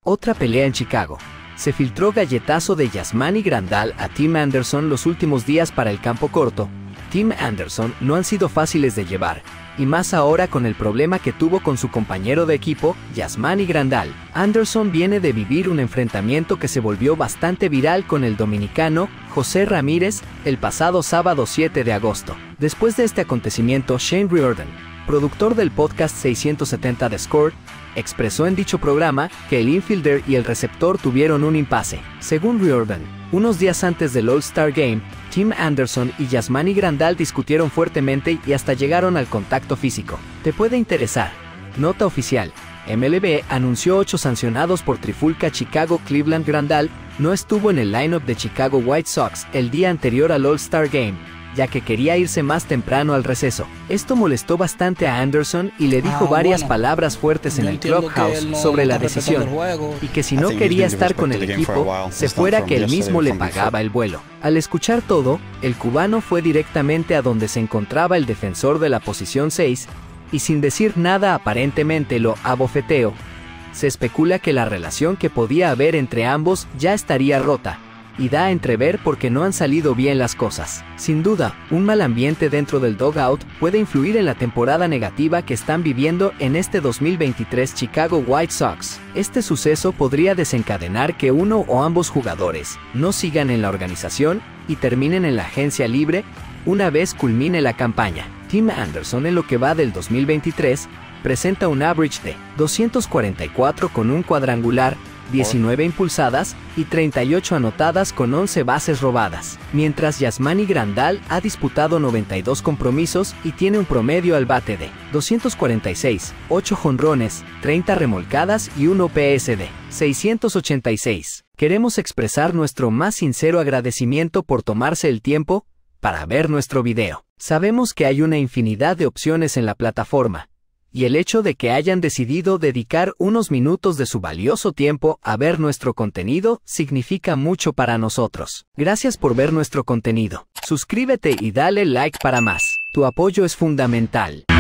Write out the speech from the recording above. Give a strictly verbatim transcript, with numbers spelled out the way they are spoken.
Otra pelea en Chicago. Se filtró galletazo de Yasmani Grandal a Tim Anderson los últimos días para el campo corto. Tim Anderson no han sido fáciles de llevar, y más ahora con el problema que tuvo con su compañero de equipo, Yasmani Grandal. Anderson viene de vivir un enfrentamiento que se volvió bastante viral con el dominicano José Ramírez el pasado sábado siete de agosto. Después de este acontecimiento, Shane Riordan, productor del podcast seiscientos setenta de Score, expresó en dicho programa que el infielder y el receptor tuvieron un impasse. Según Riordan, unos días antes del All-Star Game, Tim Anderson y Yasmani Grandal discutieron fuertemente y hasta llegaron al contacto físico. ¿Te puede interesar? Nota oficial. M L B anunció ocho sancionados por trifulca Chicago. Cleveland Grandal no estuvo en el lineup de Chicago White Sox el día anterior al All-Star Game, ya que quería irse más temprano al receso. Esto molestó bastante a Anderson y le dijo ah, varias bueno, palabras fuertes en el clubhouse no sobre la decisión, y que si no quería estar con el equipo, se fuera, que él mismo le pagaba el vuelo. Al escuchar todo, el cubano fue directamente a donde se encontraba el defensor de la posición seis, y sin decir nada aparentemente lo abofeteó. Se especula que la relación que podía haber entre ambos ya estaría rota, y da a entrever porque no han salido bien las cosas. Sin duda, un mal ambiente dentro del dugout puede influir en la temporada negativa que están viviendo en este dos mil veintitrés Chicago White Sox. Este suceso podría desencadenar que uno o ambos jugadores no sigan en la organización y terminen en la agencia libre una vez culmine la campaña. Tim Anderson, en lo que va del dos mil veintitrés, presenta un average de doscientos cuarenta y cuatro con un cuadrangular, diecinueve impulsadas y treinta y ocho anotadas con once bases robadas, mientras Yasmani Grandal ha disputado noventa y dos compromisos y tiene un promedio al bate de doscientos cuarenta y seis, ocho jonrones, treinta remolcadas y un O P S de seiscientos ochenta y seis. Queremos expresar nuestro más sincero agradecimiento por tomarse el tiempo para ver nuestro video. Sabemos que hay una infinidad de opciones en la plataforma, y el hecho de que hayan decidido dedicar unos minutos de su valioso tiempo a ver nuestro contenido significa mucho para nosotros. Gracias por ver nuestro contenido. Suscríbete y dale like para más. Tu apoyo es fundamental.